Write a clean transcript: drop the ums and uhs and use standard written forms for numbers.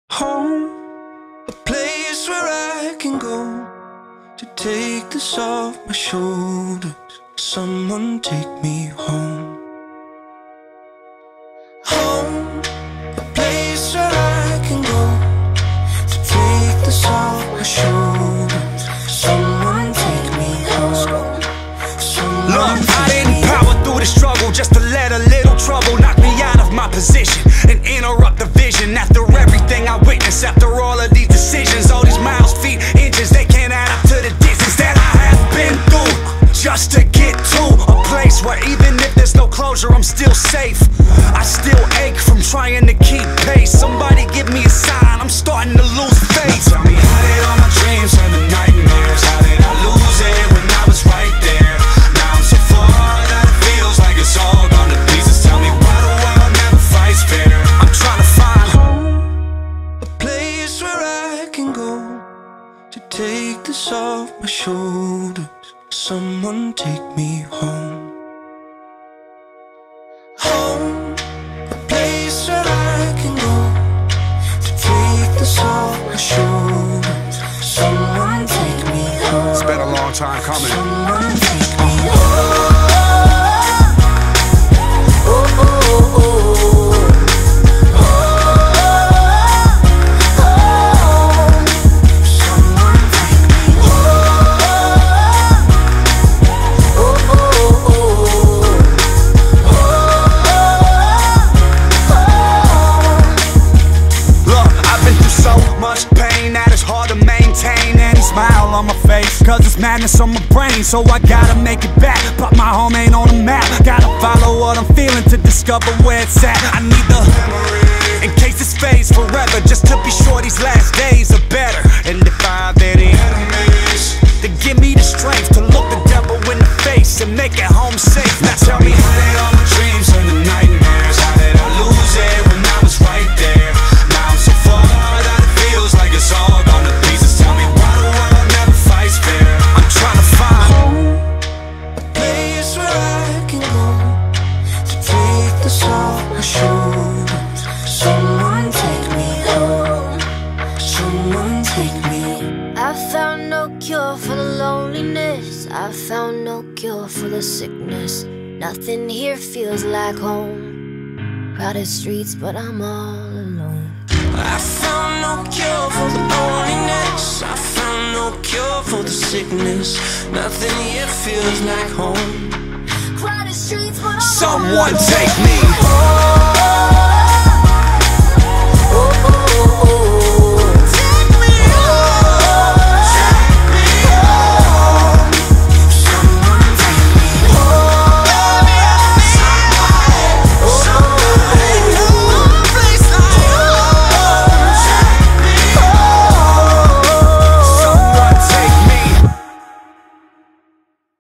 Home, a place where I can go to take this off my shoulders. Someone take me home. Home, a place where I can go to take this off my shoulders. Someone take me home. Look, I didn't power through the struggle just to let a little trouble knock me out of my position and interrupt the vision. After everything I witnessed, after all of these decisions, all these miles, feet, inches, they can't add up to the distance that I have been through just to get to a place where even if there's no closure, I'm still safe. I still ache from trying to keep pace. Somebody give me a sign, I'm starting to lose faith. Tell me, how did all my dreams turn to nightmares? How did I lose it when I was right there? Now I'm so far that it feels like it's all gone to pieces. Tell me, why the world never fights fair? I'm trying to find home, a place where I can go to take this off my shoulders. Someone take me home. Home, a place where I can go to take this off my shoulders. Someone take me home. It's been a long time coming. Someone take me home. On my face, cause it's madness on my brain, so I gotta make it back. But my home ain't on the map. Gotta follow what I'm feeling to discover where it's at. I need the memory in case this fades forever, just to be sure these last days are better. And if I have any enemies, then give me the strength to look the devil in the face and make it home safe. Now tell me, how did all my dreams turn to nightmares? How did I lose it when I was right there? Now I'm so far that it feels like it's all gone to pieces. Tell me, why the world never fights fair? I'm trying to find home, a place where I can go to take this off my shoulders. Someone take me home. Someone take me. I found no cure for the loneliness. I found no cure for the sickness. Nothing here feels like home. Crowded streets, but I'm all alone. I found no cure for the loneliness. I found no cure for the sickness. Nothing here feels like home. Crowded streets, but I'm someone take me home.